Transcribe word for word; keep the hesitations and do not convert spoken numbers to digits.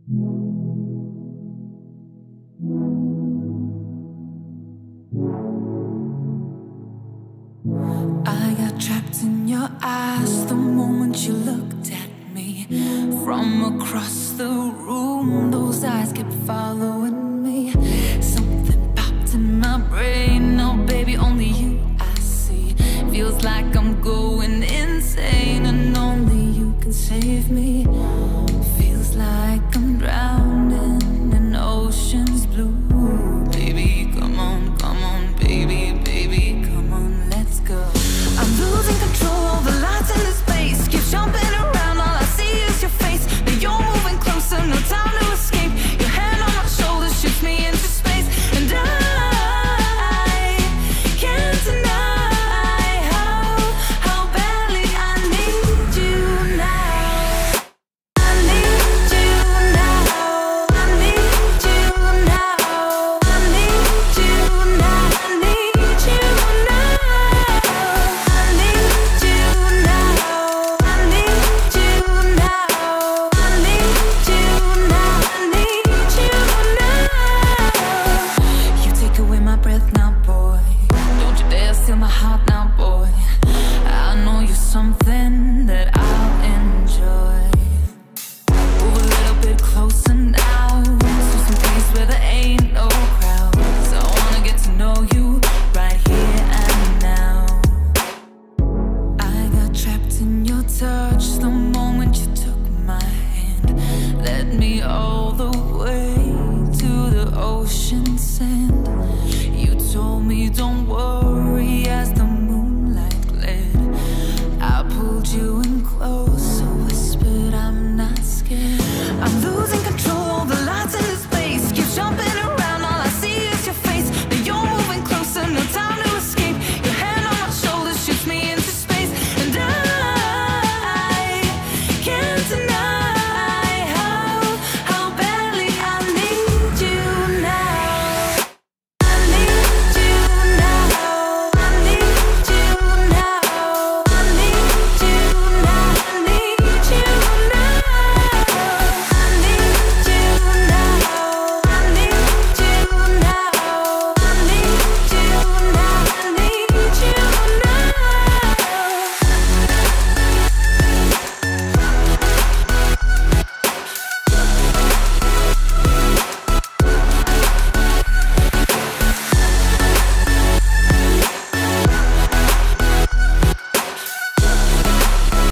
I got trapped in your eyes the moment you looked at me. From across the room, those eyes kept following me. Something popped in my brain. Oh baby, only you I see. Feels like I'm going insane, and only you can save me. Feels like I'm drowning.